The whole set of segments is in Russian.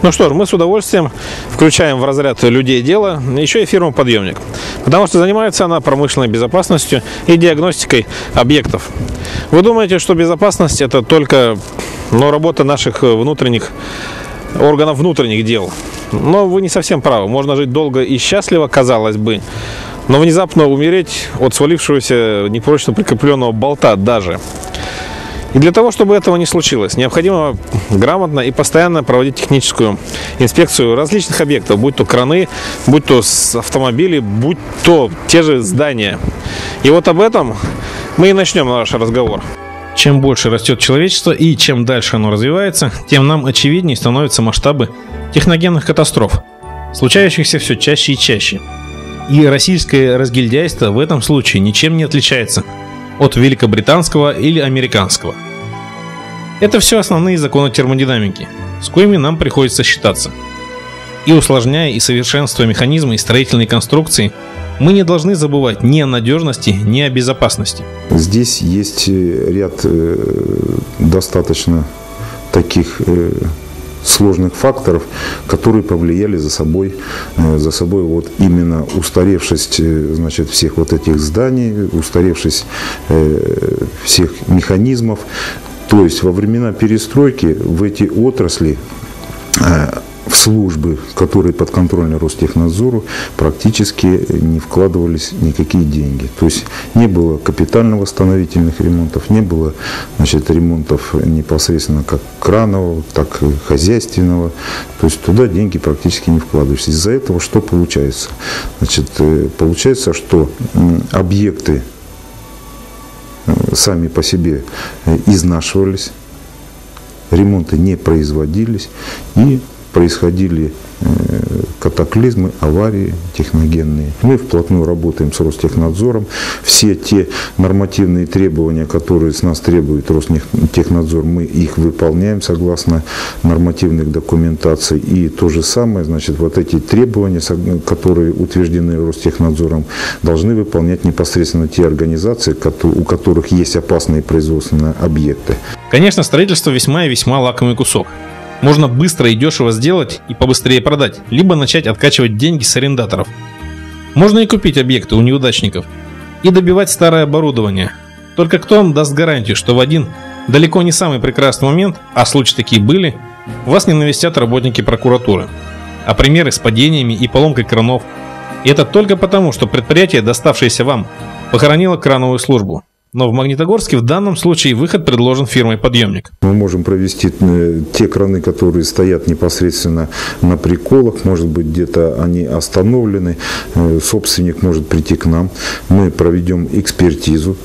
Ну что ж, мы с удовольствием включаем в разряд людей дела еще и фирму «Подъемник», потому что занимается она промышленной безопасностью и диагностикой объектов. Вы думаете, что безопасность – это только работа наших внутренних органов внутренних дел? Но вы не совсем правы. Можно жить долго и счастливо, казалось бы, но внезапно умереть от свалившегося непрочно прикрепленного болта даже. И для того, чтобы этого не случилось, необходимо грамотно и постоянно проводить техническую инспекцию различных объектов, будь то краны, будь то автомобили, будь то те же здания. И вот об этом мы и начнем наш разговор. Чем больше растет человечество и чем дальше оно развивается, тем нам очевиднее становятся масштабы техногенных катастроф, случающихся все чаще и чаще. И российское разгильдяйство в этом случае ничем не отличается от великобританского или американского. Это все основные законы термодинамики, с коими нам приходится считаться. И усложняя и совершенствуя механизмы и строительные конструкции, мы не должны забывать ни о надежности, ни о безопасности. Здесь есть ряд достаточно таких сложных факторов, которые повлияли за собой вот именно устаревшесть, значит, всех вот этих зданий, устаревшесть всех механизмов. То есть во времена перестройки в эти отрасли, в службы, которые подконтрольны Ростехнадзору, практически не вкладывались никакие деньги. То есть не было капитально-восстановительных ремонтов, не было, значит, ремонтов непосредственно как кранового, так и хозяйственного. То есть туда деньги практически не вкладывались. Из-за этого что получается? Значит, получается, что объекты сами по себе изнашивались, ремонты не производились и происходили катаклизмы, аварии техногенные. Мы вплотную работаем с Ростехнадзором. Все те нормативные требования, которые с нас требует Ростехнадзор, мы их выполняем согласно нормативных документаций. И то же самое, значит, вот эти требования, которые утверждены Ростехнадзором, должны выполнять непосредственно те организации, у которых есть опасные производственные объекты. Конечно, строительство весьма и весьма лакомый кусок. Можно быстро и дешево сделать и побыстрее продать, либо начать откачивать деньги с арендаторов. Можно и купить объекты у неудачников и добивать старое оборудование. Только кто вам даст гарантию, что в один далеко не самый прекрасный момент, а случаи такие были, вас не навестят работники прокуратуры. А примеры с падениями и поломкой кранов. И это только потому, что предприятие, доставшееся вам, похоронило крановую службу. Но в Магнитогорске в данном случае выход предложен фирмой «Подъемник». Мы можем провести те краны, которые стоят непосредственно на приколах. Может быть, где-то они остановлены. Собственник может прийти к нам. Мы проведем экспертизу,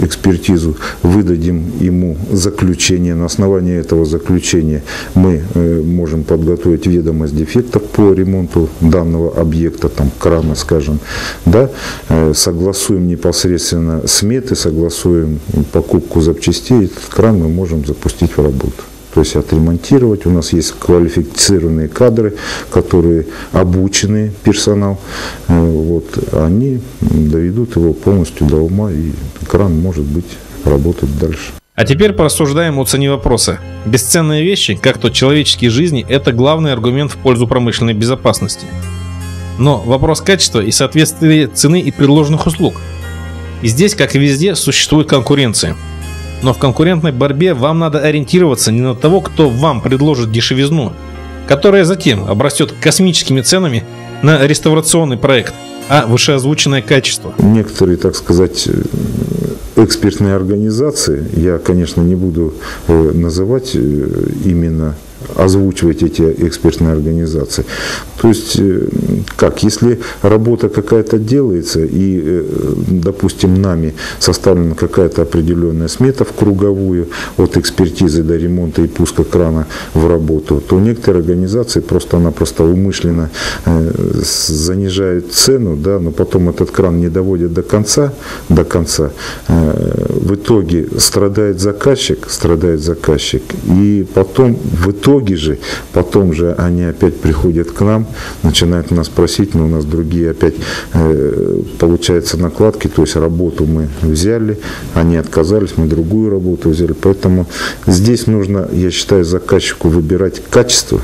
выдадим ему заключение. На основании этого заключения мы можем подготовить ведомость дефектов по ремонту данного объекта, там крана, скажем, да, согласуем непосредственно сметы, согласуем покупку запчастей, этот кран мы можем запустить в работу. То есть отремонтировать. У нас есть квалифицированные кадры, которые обученный персонал. Вот, они доведут его полностью до ума, и кран может быть работать дальше. А теперь порассуждаем о цене вопроса. Бесценные вещи, как то человеческие жизни, это главный аргумент в пользу промышленной безопасности. Но вопрос качества и соответствия цены и предложенных услуг. И здесь, как и везде, существует конкуренция. Но в конкурентной борьбе вам надо ориентироваться не на того, кто вам предложит дешевизну, которая затем обрастет космическими ценами на реставрационный проект, а вышеозвученное качество. Некоторые, так сказать, экспертные организации, я, конечно, не буду называть именно, озвучивать эти экспертные организации. То есть, как, если работа какая-то делается и, допустим, нами составлена какая-то определенная смета в круговую от экспертизы до ремонта и пуска крана в работу, то некоторые организации просто-напросто умышленно занижают цену, да, но потом этот кран не доводят до конца, в итоге страдает заказчик, и потом в итоге же, они опять приходят к нам, начинают нас просить, но у нас другие опять получается накладки, то есть работу мы взяли, они отказались, мы другую работу взяли, поэтому здесь нужно, я считаю, заказчику выбирать качество,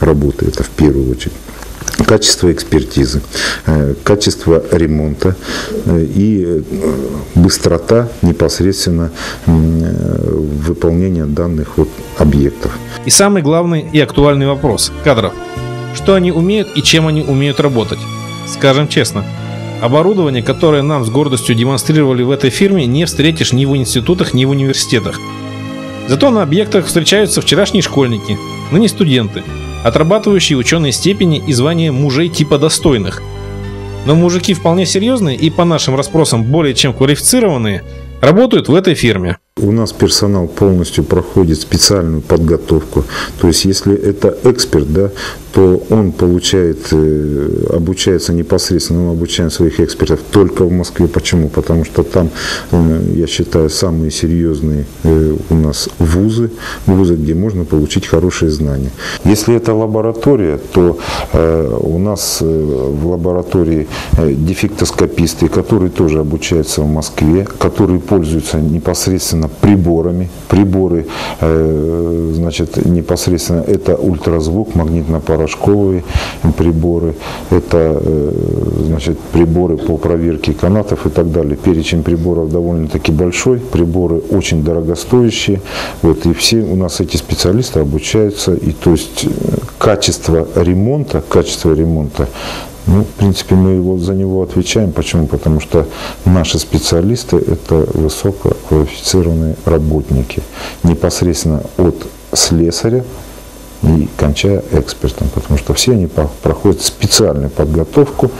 работы. Это в первую очередь. Качество экспертизы, качество ремонта и быстрота непосредственно выполнения данных объектов. И самый главный и актуальный вопрос – кадров. Что они умеют и чем они умеют работать? Скажем честно, оборудование, которое нам с гордостью демонстрировали в этой фирме, не встретишь ни в институтах, ни в университетах. Зато на объектах встречаются вчерашние школьники, ныне студенты, отрабатывающие ученые степени и звания мужей типа достойных. Но мужики вполне серьезные и по нашим расспросам более чем квалифицированные работают в этой фирме. У нас персонал полностью проходит специальную подготовку. То есть, если это эксперт, да, то он обучается непосредственно, мы обучаем своих экспертов только в Москве. Почему? Потому что там, я считаю, самые серьезные у нас вузы, где можно получить хорошие знания. Если это лаборатория, то у нас в лаборатории дефектоскописты, которые тоже обучаются в Москве, которые пользуются непосредственно приборами. Приборы, значит, непосредственно это ультразвук, магнитно-порошковые приборы, это, значит, приборы по проверке канатов и так далее. Перечень приборов довольно-таки большой, приборы очень дорогостоящие. И все у нас эти специалисты обучаются. И то есть качество ремонта, в принципе, мы за него отвечаем. Почему? Потому что наши специалисты – это высококвалифицированные работники. Непосредственно от слесаря и кончая экспертом. Потому что все они проходят специальную подготовку.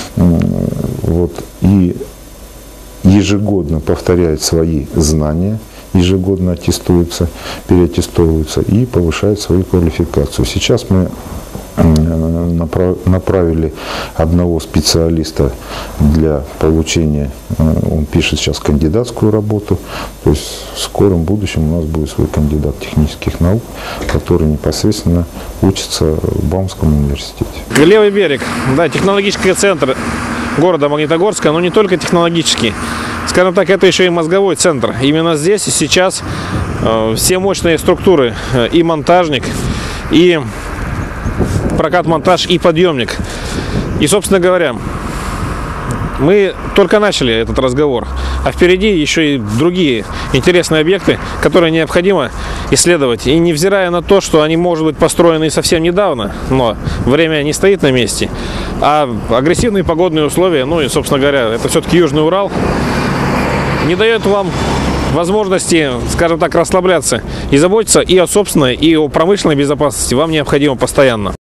И ежегодно повторяют свои знания, ежегодно аттестуются, переаттестовываются и повышают свою квалификацию. Сейчас мы направили одного специалиста для получения, он пишет сейчас кандидатскую работу, то есть в скором будущем у нас будет свой кандидат технических наук, который непосредственно учится в Бауманском университете. Левый берег, да, технологический центр города Магнитогорска, но не только технологический. Скажем так, это еще и мозговой центр. Именно здесь и сейчас все мощные структуры, и монтажник, и прокат-монтаж, и подъемник. И, собственно говоря, мы только начали этот разговор, а впереди еще и другие интересные объекты, которые необходимо исследовать. И невзирая на то, что они, может быть, построены совсем недавно, но время не стоит на месте, а агрессивные погодные условия, и, собственно говоря, это все-таки Южный Урал, не дает вам возможности, скажем так, расслабляться и заботиться и о собственной, и о промышленной безопасности вам необходимо постоянно.